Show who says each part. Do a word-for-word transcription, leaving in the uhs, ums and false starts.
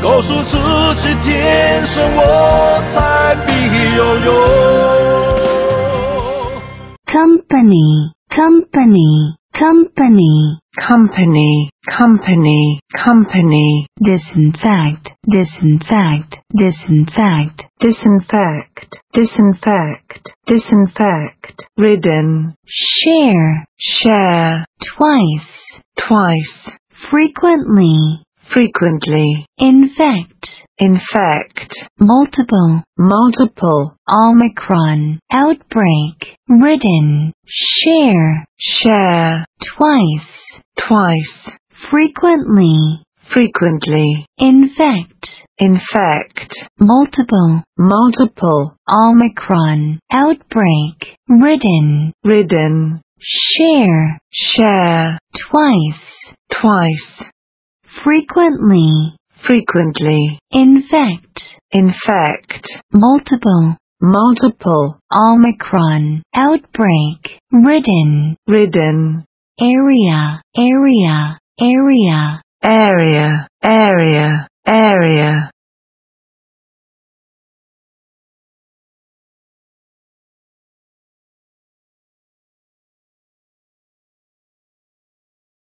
Speaker 1: 告诉自己天生我材必有用。
Speaker 2: Company, company, company,
Speaker 3: company, company, company,
Speaker 2: disinfect, disinfect, disinfect,
Speaker 3: disinfect, disinfect, disinfect, ridden,
Speaker 2: share,
Speaker 3: share,
Speaker 2: twice,
Speaker 3: twice,
Speaker 2: frequently,
Speaker 3: frequently,
Speaker 2: infect,
Speaker 3: infect,
Speaker 2: multiple,
Speaker 3: multiple,
Speaker 2: Omicron, outbreak, ridden, share,
Speaker 3: share,
Speaker 2: twice,
Speaker 3: twice,
Speaker 2: frequently,
Speaker 3: frequently,
Speaker 2: infect,
Speaker 3: infect,
Speaker 2: multiple,
Speaker 3: multiple,
Speaker 2: Omicron, outbreak, ridden,
Speaker 3: ridden,
Speaker 2: share,
Speaker 3: share,
Speaker 2: twice,
Speaker 3: twice,
Speaker 2: frequently,
Speaker 3: frequently,
Speaker 2: infect,
Speaker 3: infect,
Speaker 2: multiple,
Speaker 3: multiple,
Speaker 2: Omicron, outbreak, ridden,
Speaker 3: ridden,
Speaker 2: area, area, area,
Speaker 3: area, area, area,